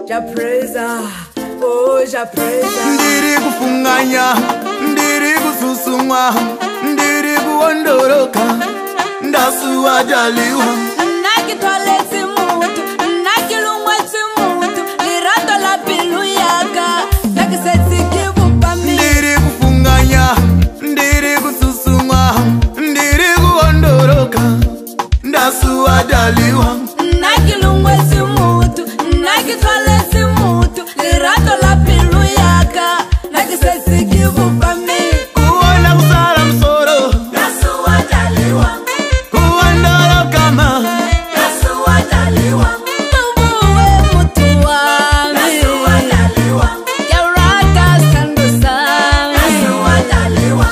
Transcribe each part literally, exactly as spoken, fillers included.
Ja praiser, oh ja praiser. Ndiri kufunganya, ndiri kususumwa, ndiri kuondoroka, ndasuwa jaliwa. Nakitwalezi mutu, nakilumwezi mutu, lirato la pilu yaka, nakiseti kibupami. Ndiri kufunganya, ndiri kususumwa, ndiri kuondoroka, ndasuwa jaliwa. Nakilumwezi mutu, nakitwalezi mutu, lirato la pilu yaka, nakiseti kibupami. Kuona kusala msoro, Nasuwa jaliwa, kuondoroka ma, nasuwa jaliwa. Mubuwe mutu wami, nasuwa jaliwa. Yarata sandu sami, nasuwa jaliwa.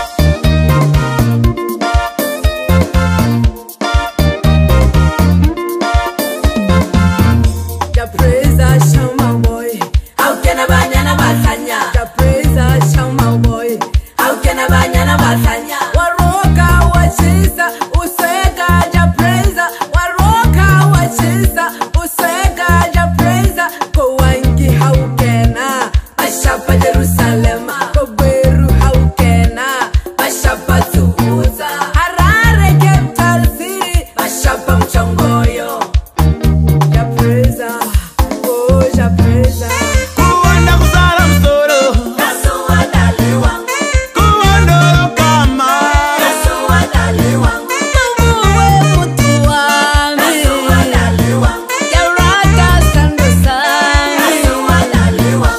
Ja praiser shama boy, how can I banyana basanya? Ja praiser shama boy, how can I banyana basanya? Waroka wachisa usega ja praiser, waroka wachisa usega ja praiser. Ko wangi how can I? Bashapa Jerusalem, ko beru how can I? Bashapa Tuuza, Harare capital city, bashapa Mchongoyo. Ja praiser, oh ja praiser. kuona kusala msoro, Nasuwa jaliwa, kuondoroka ma. nasuwa jaliwa. Mubuwe mutu wami, nasuwa jaliwa. Yarata sandu sami, nasuwa jaliwa.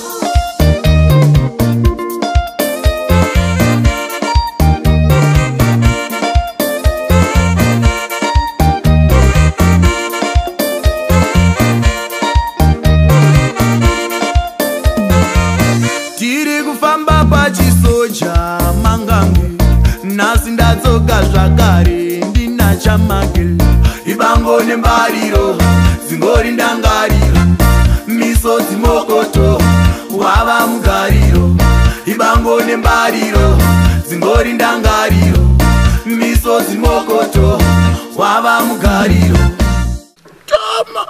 Tiri kufamba pachisoja mangange, nasi ndatsoka zvakare ndina chamake. Ibango nembariro dzingori ndangariro, misodzi mokoto wava mugariro. Ibango nembariro dzingori ndangariro, misodzi mokoto wava mugariro. Chama,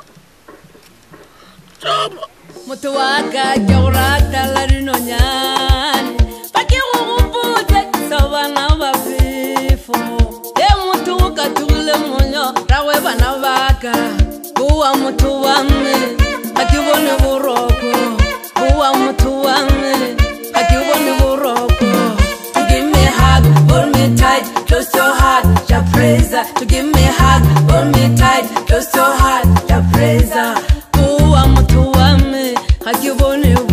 chama. Mutu waka kyorata la rinonyani, paki ugupute sabana bafifu. E mutu ukatule munyo rawe bana baka, kuwa mutu wame akibone buroko, kuwa mutu wame akibone buroko. To give me a hug, hold me tight, close your heart, ja praiser. To give me a hug, hold me tight, close your heart, ja praiser. Kuwa mutu wame akibone